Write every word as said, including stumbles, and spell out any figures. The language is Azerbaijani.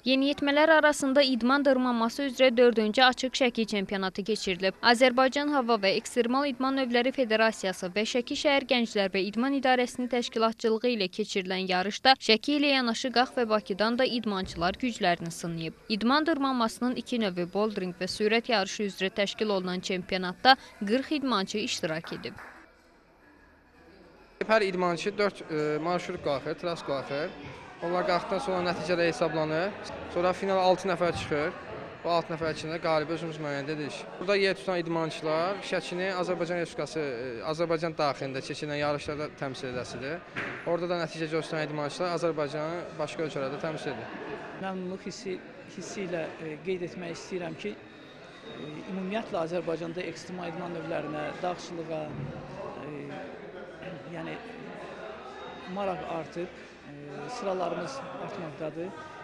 Yeniyetmələr arasında idman dırmanması üzrə dördüncü açıq Şəki çempionatı keçirilib. Azərbaycan Hava və Ekstremal İdman Növləri Federasiyası və Şəki şəhər Gənclər və İdman İdarəsinin təşkilatçılığı ilə keçirilən yarışda Şəki ilə yanaşı Qax və Bakıdan da idmançılar güclərini sınayıb. İdman dırmanmasının iki növü bouldering və sürət yarışı üzrə təşkil olunan çempionatda qırx idmançı iştirak edib. Hər idmançı dörd marşrut qalxır, tras qalxır. Onlar qalxdıqdan sonra nəticədə hesablanır. Sonra final altı nəfər çıxır. Bu altı nəfər içində qalibi özümüz müəyyən edirik. Burada yer tutan idmançılar Şəkini Azərbaycan Respublikası, Azərbaycan daxilində keçirilən yarışlarda təmsil edəsidir. Orada da nəticə göstərən idmançılar Azərbaycanı başqa ölkələrdə təmsil edir. Məmnunluq hissi, hissi ilə qeyd etmək istəyirəm ki, ümumiyyətlə Azərbaycanda ekstremal idman növlərinə, dağçılığa, yəni maraq artıb, sıralarımız artmaqdadır.